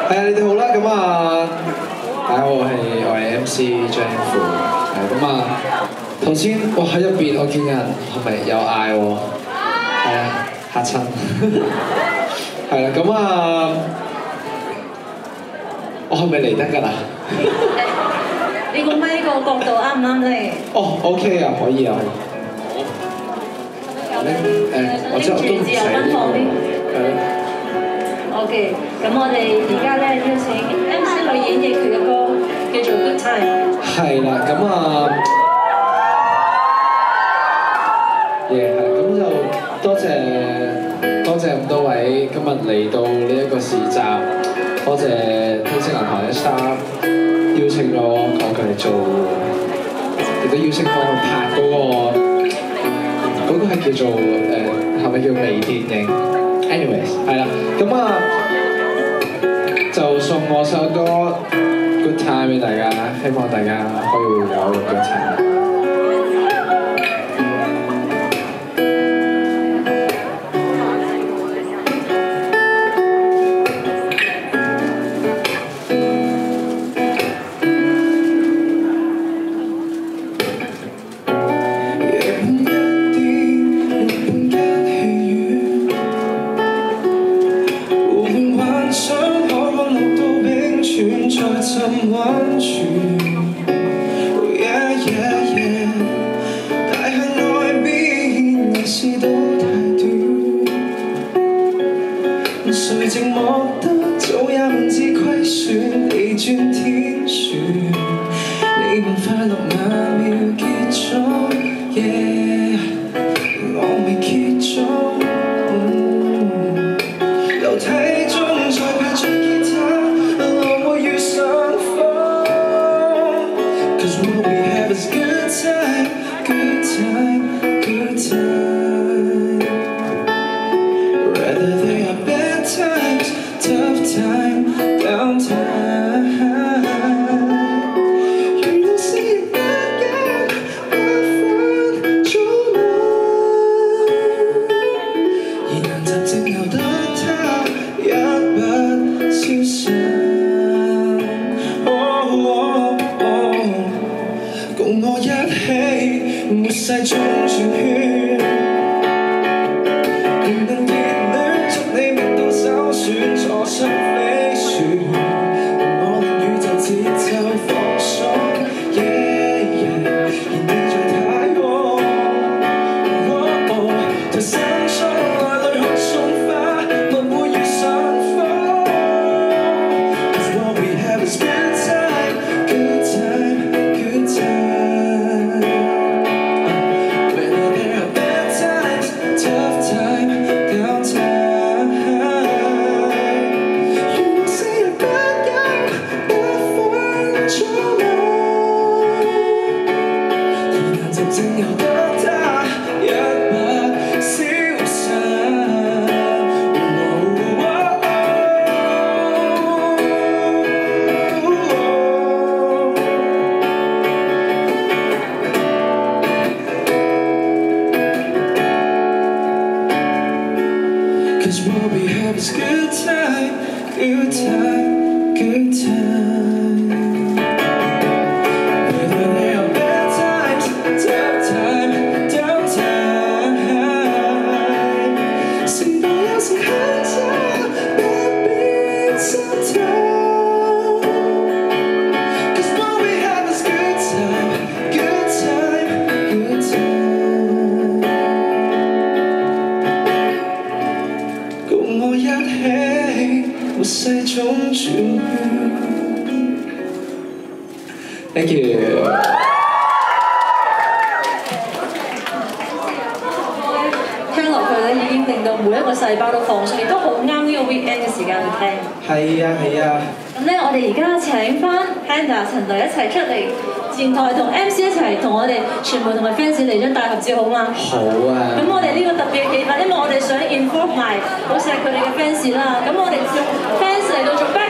係啊，你哋好啦，咁啊，大家好，我係 MC 張富，係咁啊，頭先我喺入邊，我見有人係咪有嗌喎？係啊，嚇親，係啦，咁啊，我係咪嚟得㗎啦？ 你個咪個角度啱唔啱你？ 哦 ，OK 啊，可以啊。我知我都唔使呢 OK， 咁我哋而家咧邀請 MC 去演繹佢嘅歌，叫做 Good Time。係啦， 咁啊，係，咁就多謝咁多位今日嚟到呢一個市集，多謝天星銀行嘅 staff 邀請咗我佢嚟做，亦都邀請我去拍嗰個係叫做係咪叫微電影 ？anyways 係啦，咁啊就送我首歌 Good Time 俾大家，希望大家可以有 Good Time。Thank you。 聽落去咧，已經令到每一個細胞都放鬆，亦都好啱呢個 weekend 嘅時間去聽。 係啊。 咁咧，我哋而家請翻 Panda 陳蕾一齊出嚟前台同 MC 一齊同我哋全部同埋 fans 嚟張大合照，好嗎？ 好啊。 咁我哋呢個特別嘅氣氛，因為我哋想 inform 埋好錫佢哋嘅 fans 啦。咁我哋接 fans 嚟到做